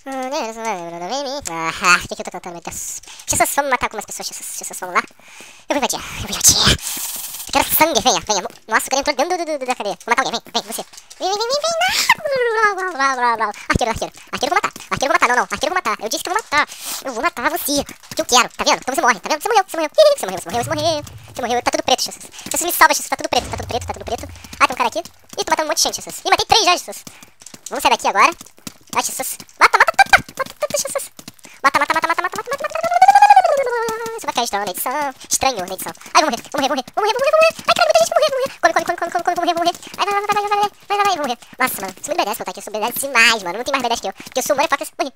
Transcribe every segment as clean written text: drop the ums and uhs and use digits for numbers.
O que eu tô cantando, meu Deus? Jesus, vamos matar algumas pessoas, Jesus, vamos lá. Eu vou invadir. Eu quero sangue, venha. Nossa, o cara entrou dentro da cadeia. Vou matar alguém, vem, você. Vem. Arqueiro, vou matar. Não, arqueiro vou matar. Eu disse que eu vou matar. Eu vou matar você. Porque eu quero, tá vendo? Então você morre, tá vendo? Você morreu. Tá tudo preto, Jesus. Jesus, me salva, Jesus. Tá tudo preto. Ah, tem um cara aqui. Ih, tô matando um monte de gente, Jesus. Ih, matei 3 já, Jesus. Vamos sair daqui agora. Ah, Jesus. Mata, Jesus. Mata. Isso vai ficar estranho na edição. Estranho na edição. Ai, vou morrer. Ai, cara, muita gente morrer. Corre, vou morrer. Vai, vou morrer. Nossa, mano, sou muito B10 que eu tô aqui. Eu sou B10 demais, mano. Não tem mais B10 que eu. Porque eu sou motherfucker. Morri.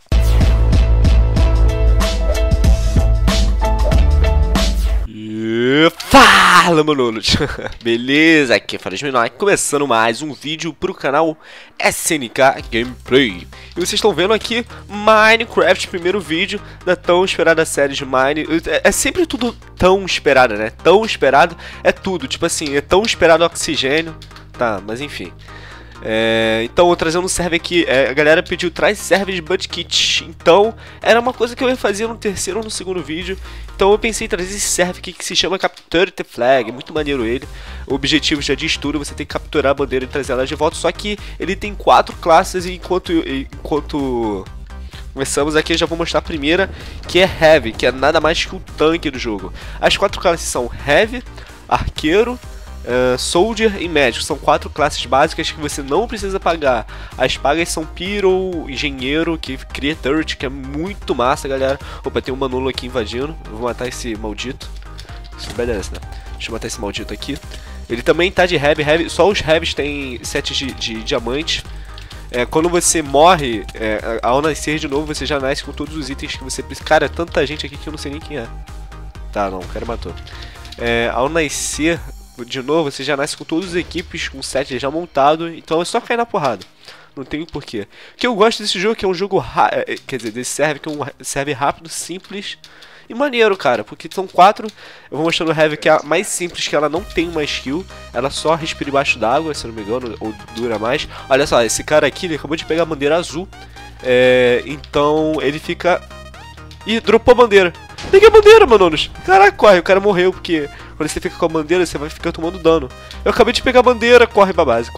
Fala, manolos! Beleza? Aqui é Farismenor, começando mais um vídeo pro canal SNK Gameplay. E vocês estão vendo aqui Minecraft, primeiro vídeo da tão esperada série de Mine. É sempre tudo tão esperado, né? Tão esperado é tudo, tipo assim, é tão esperado o oxigênio. Tá, mas enfim. Então, eu trazendo um server aqui, a galera pediu, traz server de Budkit. Então, era uma coisa que eu ia fazer no terceiro ou no segundo vídeo. Então eu pensei em trazer esse server aqui que se chama Capture the Flag, muito maneiro ele. O objetivo já diz tudo, você tem que capturar a bandeira e trazer ela de volta. Só que ele tem 4 classes e enquanto começamos aqui eu já vou mostrar a primeira, que é Heavy, que é nada mais que o tanque do jogo. As 4 classes são Heavy, Arqueiro, Soldier e Médico. São 4 classes básicas que você não precisa pagar. As pagas são Pyro, Engenheiro, que cria turret, que é muito massa, galera. Opa, tem um Manolo aqui invadindo. Eu vou matar esse maldito. Isso obedece, né? Deixa eu matar esse maldito aqui. Ele também tá de Heavy. Só os Heavies tem sets de diamante. Quando você morre, ao nascer de novo, você já nasce com todos os itens que você precisa. Cara, é tanta gente aqui que eu não sei nem quem é. Tá, não, o cara matou. Ao nascer de novo, você já nasce com todas as equipes, com o set já montado, então é só cair na porrada. Não tem o porquê. O que eu gosto desse jogo, que é um jogo quer dizer, desse server, que é um server rápido, simples e maneiro, cara, porque são 4. Eu vou mostrando o Heavy, que é a mais simples, que ela não tem uma skill, ela só respira embaixo d'água, se não me engano, ou dura mais. Olha só, esse cara aqui, ele acabou de pegar a bandeira azul, então ele fica... Ih, dropou a bandeira. Peguei a bandeira, manonos. Caraca, corre, o cara morreu, porque quando você fica com a bandeira, você vai ficar tomando dano. Eu acabei de pegar a bandeira, corre pra base.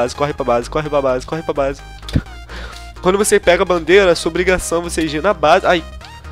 Quando você pega a bandeira, a sua obrigação é você ir na base. Ai,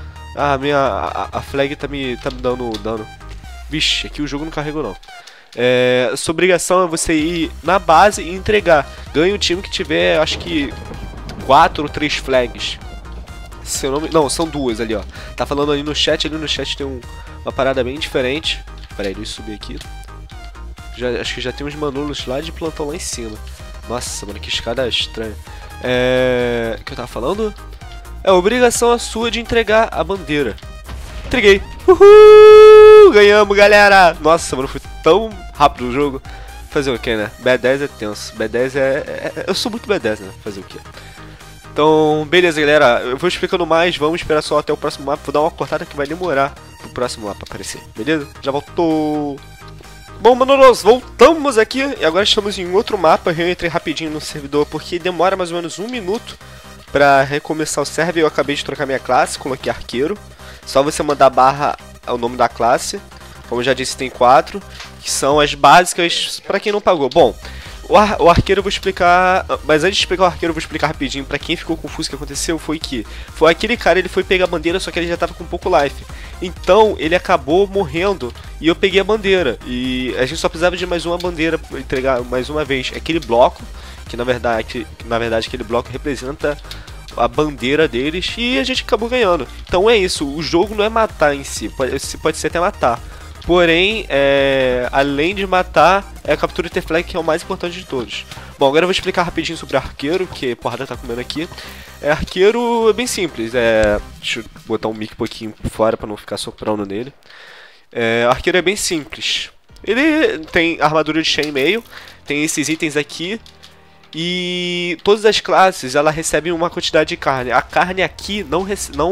a flag tá me dando dano. Vixe, aqui o jogo não carregou não. Sua obrigação é você ir na base e entregar. Ganha o time que tiver, acho que 4 ou 3 flags. Seu nome... Não, são 2 ali, ó. Tá falando ali no chat tem uma parada bem diferente. Pera aí, deixa eu subir aqui. Acho que já tem uns Manolos lá de plantão lá em cima. Nossa, mano, que escada estranha. O que eu tava falando? É obrigação a sua de entregar a bandeira. Entreguei. Uhul! Ganhamos, galera! Nossa, mano, foi tão rápido o jogo. Fazer o que, né? B10 é tenso. B10 eu sou muito B10, né? Fazer o que? Então, beleza, galera, eu vou explicando mais, vamos esperar só até o próximo mapa, vou dar uma cortada que vai demorar pro próximo mapa aparecer, beleza? Já voltou! Bom, manolos, voltamos aqui e agora estamos em outro mapa. Eu entrei rapidinho no servidor porque demora mais ou menos 1 minuto pra recomeçar o server. Eu acabei de trocar minha classe, coloquei arqueiro, só você mandar barra ao nome da classe. Como eu já disse, tem 4, que são as básicas pra quem não pagou. Bom, o arqueiro eu vou explicar, mas antes de explicar o arqueiro eu vou explicar rapidinho pra quem ficou confuso. O que aconteceu foi aquele cara, ele foi pegar a bandeira, só que ele já tava com pouco life. Então ele acabou morrendo e eu peguei a bandeira. E a gente só precisava de mais uma bandeira pra entregar mais uma vez. Aquele bloco, que na verdade aquele bloco representa a bandeira deles, e a gente acabou ganhando. Então é isso, o jogo não é matar em si, pode ser até matar. Porém, além de matar, é a captura de flag, que é o mais importante de todos. Bom, agora eu vou explicar rapidinho sobre arqueiro, que a porrada tá comendo aqui. Arqueiro é bem simples, deixa eu botar um mic um pouquinho fora pra não ficar soprando nele. Arqueiro é bem simples. Ele tem armadura de chainmail, tem esses itens aqui. E todas as classes, ela recebem uma quantidade de carne. A carne aqui não...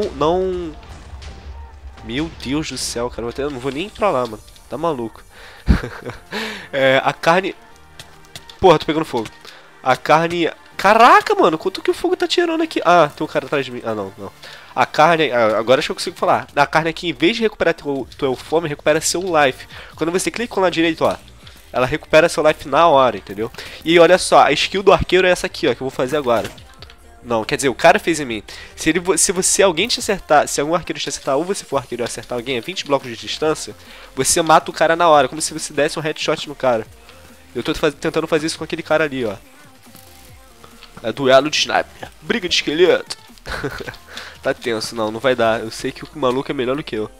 Meu Deus do céu, cara, eu não vou nem ir pra lá, mano. Tá maluco. A carne... Porra, tô pegando fogo. A carne Caraca, mano, quanto que o fogo tá tirando aqui? Ah, tem um cara atrás de mim. Ah, não, não. A carne... agora acho que eu consigo falar. A carne aqui, em vez de recuperar teu fome, recupera seu life. Quando você clica com a direita, ó, ela recupera seu life na hora, entendeu? E olha só, a skill do arqueiro é essa aqui, ó, que eu vou fazer agora. Não, quer dizer, o cara fez em mim. Se alguém te acertar, se algum arqueiro te acertar, ou você for arqueiro e acertar alguém a 20 blocos de distância, você mata o cara na hora, como se você desse um headshot no cara. Eu tô tentando fazer isso com aquele cara ali, ó. É duelo de sniper. Briga de esqueleto. Tá tenso, não vai dar. Eu sei que o maluco é melhor do que eu.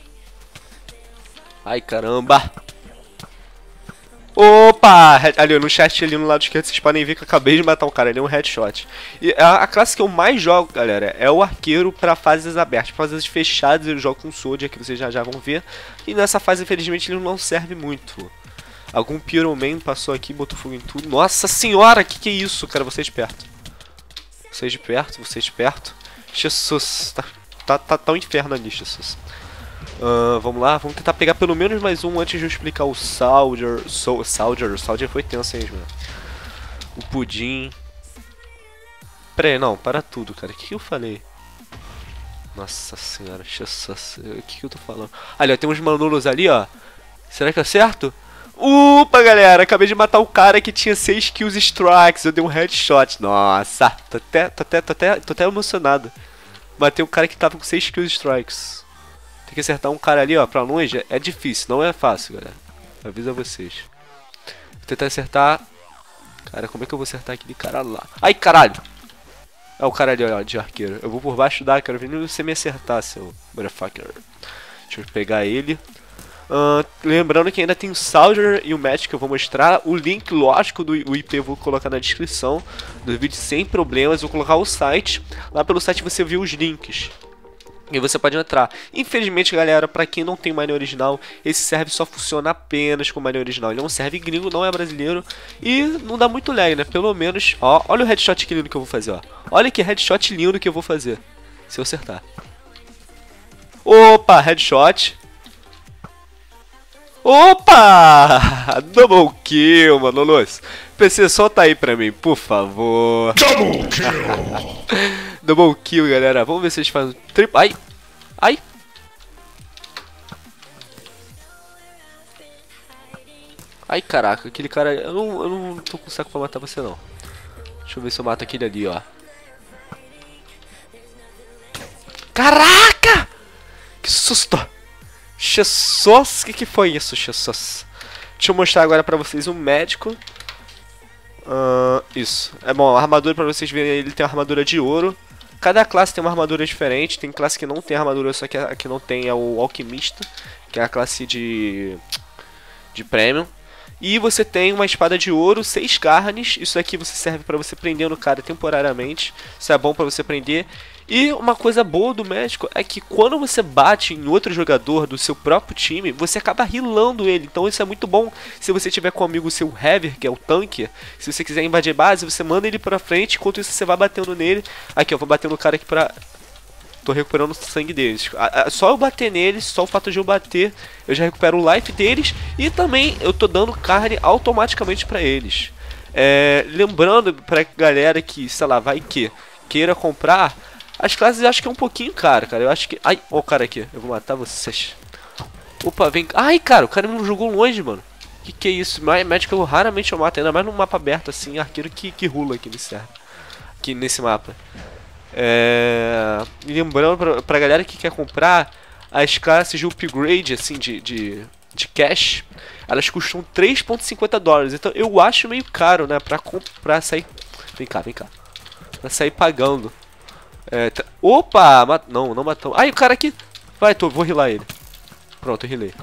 Ai, caramba. Opa! Ali, no chat ali no lado esquerdo, vocês podem ver que eu acabei de matar um cara. Ele é um headshot. E a classe que eu mais jogo, galera, é o arqueiro pra fases abertas. Pra fases fechadas eu jogo com o Sword, que vocês já vão ver. E nessa fase, infelizmente, ele não serve muito. Algum Pyroman passou aqui e botou fogo em tudo. Nossa senhora, que é isso, cara? Você é esperto. Você é esperto, você é esperto. Jesus, tá um inferno ali, Jesus. Vamos lá, vamos tentar pegar pelo menos mais um antes de eu explicar o Soldier. O Soldier foi tenso aí, mano. O Pudim. Pera aí, não, para tudo, cara. O que eu falei? Nossa senhora, Jesus. O que eu tô falando? Ali, ó, tem uns manulos ali, ó. Será que é certo? Upa, galera, acabei de matar o cara que tinha 6 kills strikes. Eu dei um headshot. Nossa, tô até emocionado. Matei um cara que tava com 6 kills strikes. Tem que acertar um cara ali, ó, pra longe. É difícil, não é fácil, galera. Aviso a vocês. Vou tentar acertar. Cara, como é que eu vou acertar aquele cara lá? Ai, caralho. É o cara ali, ó, de arqueiro. Eu vou por baixo da, quero ver você me acertar, seu motherfucker. Deixa eu pegar ele. Lembrando que ainda tem o Soldier e o Match que eu vou mostrar. O link, lógico, do IP eu vou colocar na descrição do vídeo sem problemas. Vou colocar o site. Lá pelo site você viu os links e você pode entrar. Infelizmente, galera, pra quem não tem o Mine original, esse serve só funciona apenas com o Mine original. Ele é um serve gringo, não é brasileiro. E não dá muito lag, né? Pelo menos, ó, olha o headshot que lindo que eu vou fazer, ó. Olha que headshot lindo que eu vou fazer, se eu acertar. Opa, headshot. Opa! Double kill, Manolos. PC, solta aí pra mim, por favor. Double kill! Double kill, galera. Vamos ver se eles fazem triplo. Ai! Ai! Ai, caraca, aquele cara... Eu não tô com saco pra matar você, não. Deixa eu ver se eu mato aquele ali, ó. Caraca! Que susto! Jesus, o que foi isso, Jesus? Deixa eu mostrar agora pra vocês um médico. Isso. É bom, a armadura pra vocês verem, ele tem uma armadura de ouro. Cada classe tem uma armadura diferente. Tem classe que não tem armadura, só que a que não tem é o alquimista, que é a classe de premium. E você tem uma espada de ouro, 6 carnes. Isso aqui você serve pra você prender no cara temporariamente. Isso é bom pra você prender. E uma coisa boa do médico é que quando você bate em outro jogador do seu próprio time, você acaba healando ele. Então isso é muito bom se você tiver com um amigo seu Heaver, que é o tanque. Se você quiser invadir base, você manda ele pra frente, enquanto isso você vai batendo nele. Aqui, eu vou bater no cara aqui pra... Tô recuperando o sangue deles. Só eu bater neles, só o fato de eu bater, eu já recupero o life deles. E também eu tô dando carne automaticamente pra eles. Lembrando pra galera que, sei lá, vai que queira comprar... As classes eu acho que é um pouquinho caro, cara. Eu acho que... Ai, ó o cara aqui. Eu vou matar vocês. Opa, vem... Ai, cara, o cara me jogou longe, mano. Que é isso? Médico eu raramente eu mato. Ainda mais num mapa aberto, assim. Arqueiro que rula aqui nesse mapa. Lembrando pra galera que quer comprar, as classes de upgrade, assim, de cash, elas custam 3,50 dólares. Então eu acho meio caro, né? Pra sair... Vem cá. Pra sair pagando. Opa! Não matamos. Ai, o cara aqui. Vai, vou healar ele. Pronto, eu healei.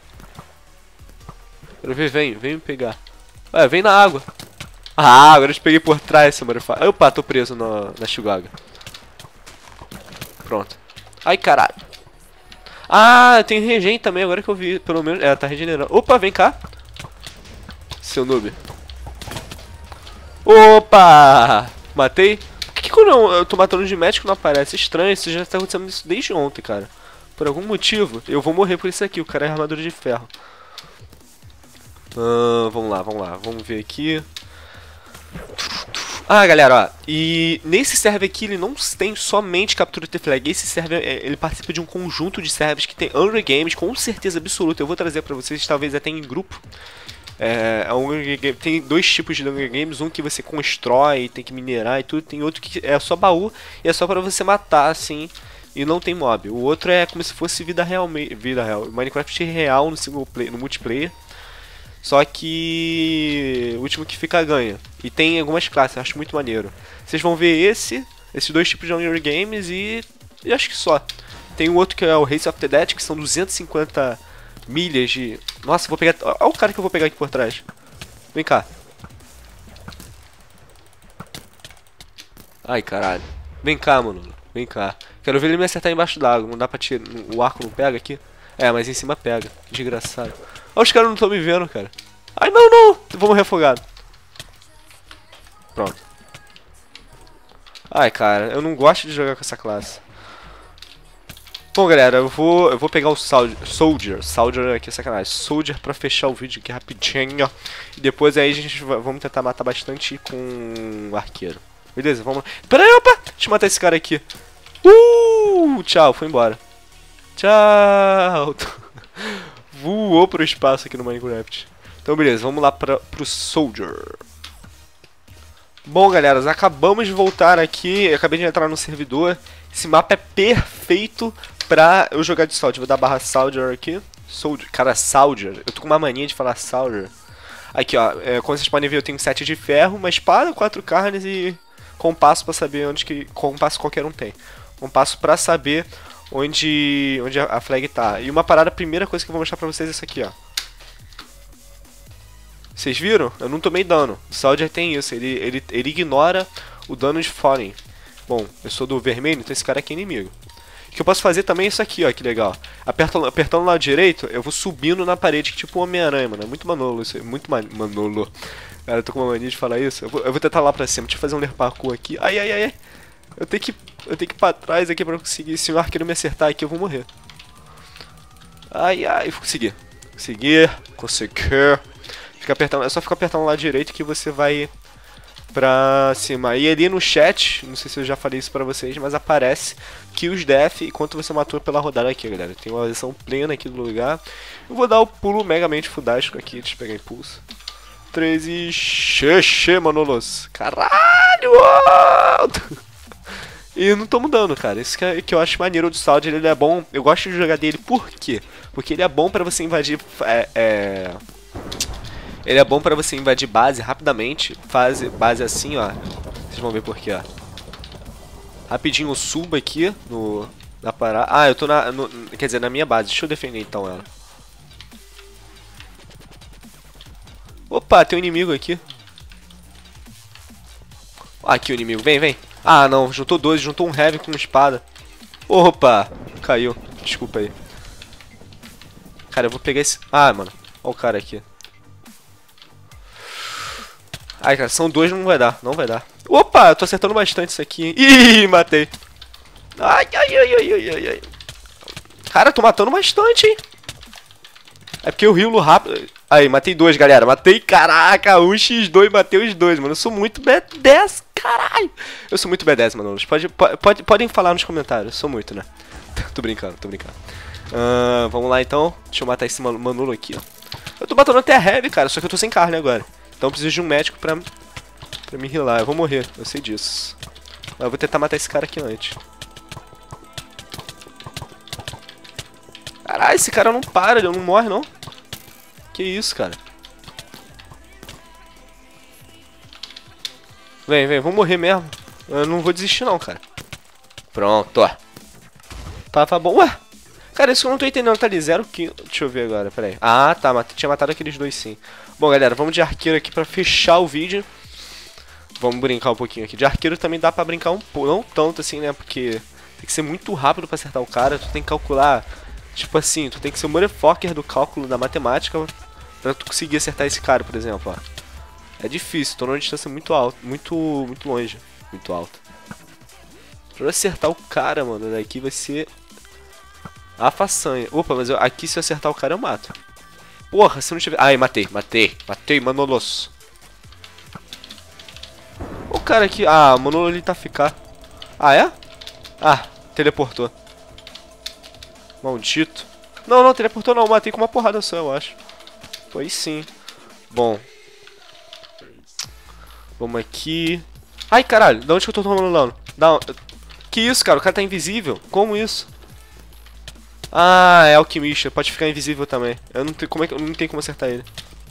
Quero ver, vem me pegar. Vem na água. Agora eu te peguei por trás, seu motherfucker. Opa, tô preso na Chihuahua. Pronto. Ai, caralho. Tem regen também, agora que eu vi. Pelo menos, tá regenerando. Opa, vem cá. Seu noob. Opa! Matei. Por que quando eu tô matando de médico não aparece? Estranho, isso já tá acontecendo isso desde ontem, cara. Por algum motivo, eu vou morrer por isso aqui. O cara é armadura de ferro. Vamos lá. Vamos ver aqui. Ah, galera, ó, e nesse server aqui ele não tem somente captura de flag, esse server ele participa de um conjunto de servers que tem Hunger Games, com certeza absoluta, eu vou trazer pra vocês, talvez até em grupo. Tem dois tipos de Hunger Games, um que você constrói, tem que minerar e tudo, tem outro que é só baú e é só pra você matar, assim, e não tem mob. O outro é como se fosse vida real, Minecraft real no single player, no multiplayer. Só que o último que fica ganha. E tem algumas classes, eu acho muito maneiro. Vocês vão ver esses dois tipos de Hunger Games e acho que só. Tem um outro que é o Race of the Dead, que são 250 milhas de... Nossa, vou pegar... Olha o cara que eu vou pegar aqui por trás. Vem cá. Ai, caralho. Vem cá, mano. Vem cá. Quero ver ele me acertar embaixo d'água. Não dá pra tirar... O arco não pega aqui? É, mas em cima pega. Desgraçado. Olha, os caras não estão me vendo, cara. Ai, não, não! Vou morrer afogado. Pronto. Ai, cara, eu não gosto de jogar com essa classe. Bom, galera, eu vou pegar o Soldier. Soldier aqui é sacanagem. Soldier pra fechar o vídeo aqui rapidinho. E depois aí a gente vamos tentar matar bastante com o arqueiro. Beleza, vamos lá. Pera aí, opa! Deixa eu matar esse cara aqui. Tchau, foi embora. Tchau. Voou pro espaço aqui no Minecraft. Então beleza, vamos lá pro Soldier. Bom, galera, acabamos de voltar aqui. Eu acabei de entrar no servidor. Esse mapa é perfeito pra eu jogar de Soldier. Vou dar barra Soldier aqui. Soldier, cara, Soldier. Eu tô com uma mania de falar Soldier. Aqui, ó, como vocês podem ver, eu tenho 7 de ferro, uma espada, 4 carnes e compasso pra saber onde que... Compasso qualquer um tem. Compasso pra saber onde a flag tá. E uma parada, a primeira coisa que eu vou mostrar pra vocês é isso aqui, ó. Vocês viram? Eu não tomei dano. O Soldier tem isso, ele ignora o dano de falling. Bom, eu sou do vermelho, então esse cara aqui é inimigo. O que eu posso fazer também é isso aqui, ó, que legal. Apertando o lado direito, eu vou subindo na parede, que tipo um Homem-Aranha, mano. É muito manolo isso, é muito manolo. Cara, eu tô com uma mania de falar isso. Eu vou tentar lá pra cima, deixa eu fazer um ler parkour aqui. Ai, ai, ai, ai. Eu tenho que ir pra trás aqui pra conseguir. Se o arqueiro me acertar aqui, eu vou morrer. Ai, ai, consegui. Consegui. Fica apertando, é só ficar apertando o lado direito que você vai pra cima. E ali no chat, não sei se eu já falei isso pra vocês, mas aparece kills death e quanto você matou pela rodada aqui, galera. Tem uma versão plena aqui do lugar. Eu vou dar o pulo megamente fudástico aqui, deixa eu pegar impulso. 3 e... Xexê, manolos. Caralho! E não tô mudando, cara. Isso que eu acho maneiro do Soldier, ele é bom. Eu gosto de jogar dele, por quê? Porque ele é bom pra você invadir... Ele é bom pra você invadir base rapidamente. Base assim, ó. Vocês vão ver por quê, ó. Rapidinho eu subo aqui na parada. Ah, eu tô quer dizer, na minha base. Deixa eu defender então ela. Opa, tem um inimigo aqui. Aqui o inimigo. Vem, vem. Ah, não. Juntou dois. Juntou um heavy com uma espada. Opa. Caiu. Desculpa aí. Cara, eu vou pegar esse... Ah, mano. Olha o cara aqui. Ai, cara, são dois, não vai dar, não vai dar. Opa, eu tô acertando bastante isso aqui, hein? Ih, matei. Ai, ai, ai, ai, ai, ai. Cara, eu tô matando bastante, hein? É porque eu healo rápido. Aí, matei dois, galera. Matei, caraca, 1x2, matei os dois, mano. Eu sou muito B10, caralho. Eu sou muito B10, mano. Podem falar nos comentários, eu sou muito, né? Tô brincando, tô brincando. Vamos lá, então. Deixa eu matar esse manulo aqui, ó. Eu tô matando até a heavy, cara, só que eu tô sem carne agora. Então eu preciso de um médico pra me healar. Eu vou morrer, eu sei disso. Mas eu vou tentar matar esse cara aqui antes. Caralho, esse cara não para, ele não morre, não. Que isso, cara. Vem, vem, vou morrer mesmo. Eu não vou desistir não, cara. Pronto, ó. Tava bom. Ué? Cara, isso que eu não tô entendendo, tá ali 0 kill. Deixa eu ver agora, peraí. Ah, tá, tinha matado aqueles dois sim. Bom, galera, vamos de arqueiro aqui pra fechar o vídeo. Vamos brincar um pouquinho aqui. De arqueiro também dá pra brincar um pouco, não tanto assim, né, porque tem que ser muito rápido pra acertar o cara. Tu tem que calcular, tipo assim, tu tem que ser o motherfucker do cálculo da matemática pra tu conseguir acertar esse cara, por exemplo, ó. É difícil, tô numa distância muito alta, muito longe, muito alta. Pra eu acertar o cara, mano, daqui vai ser... a façanha. Opa, mas aqui se eu acertar o cara eu mato. Porra, se não tiver... Ai, matei, manolos. cara, aqui. Ah, o Manolo ali tá a ficar. Ah, é? Ah, teleportou. Maldito. Não, não, teleportou não. Matei com uma porrada só, eu acho. Foi sim. Bom. Vamos aqui. Ai, caralho. Da onde que eu tô tomando dano? Que isso, cara? O cara tá invisível. Como isso? Ah, é alquimista. Pode ficar invisível também. Eu não tenho como, não tem como acertar ele.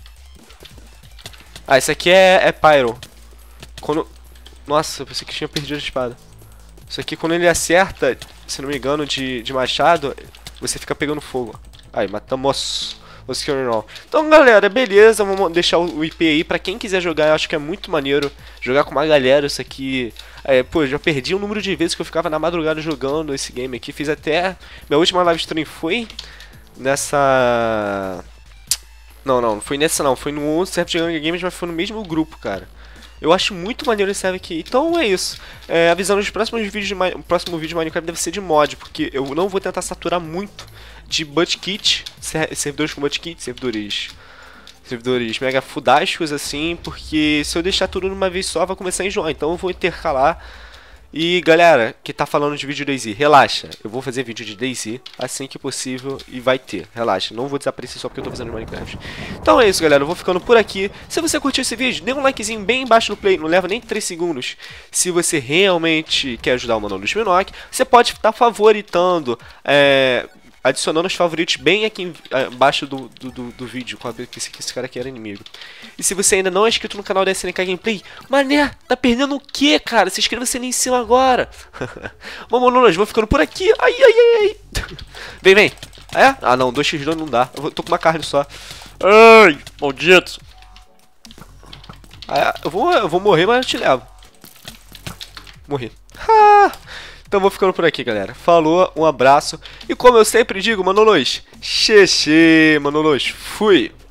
Ah, esse aqui é Pyro. Quando... Nossa, eu pensei que tinha perdido a espada. Isso aqui, quando ele acerta, se não me engano, de machado, você fica pegando fogo. Aí, matamos os Kernol. Então, galera, beleza. Vamos deixar o IP aí pra quem quiser jogar. Eu acho que é muito maneiro jogar com uma galera. Isso aqui... pô, já perdi o número de vezes que eu ficava na madrugada jogando esse game aqui. Fiz até... Minha última live stream foi nessa... Não foi nessa não. Foi no outro server de Hunger Games, mas foi no mesmo grupo, cara. Eu acho muito maneiro esse server aqui. Então é isso. Avisando os próximos vídeos o próximo vídeo de Minecraft deve ser de mod, porque eu não vou tentar saturar muito de bootkit, servidores com bootkit, servidores mega fudásticos assim, porque se eu deixar tudo numa vez só vai começar a enjoar. Então eu vou intercalar. E galera que tá falando de vídeo DayZ, relaxa, eu vou fazer vídeo de DayZ assim que possível e vai ter, relaxa, não vou desaparecer só porque eu tô fazendo Minecraft. Então é isso, galera, eu vou ficando por aqui. Se você curtiu esse vídeo, dê um likezinho bem embaixo no play, não leva nem 3 segundos. Se você realmente quer ajudar o Manolo do Shminock, você pode estar favoritando, adicionando os favoritos bem aqui embaixo do vídeo, com que esse cara aqui era inimigo. E se você ainda não é inscrito no canal da SNK Gameplay, mané, tá perdendo o que, cara? Se inscreva-se ali em cima agora. Vamos, nós vou ficando por aqui. Ai. Vem. É? Ah, não, 2x2 não dá. Eu tô com uma carne só. Ai, maldito. Eu vou morrer, mas eu te levo. Morri. Então vou ficando por aqui, galera. Falou, um abraço. E como eu sempre digo, Manolos, Manolos, fui!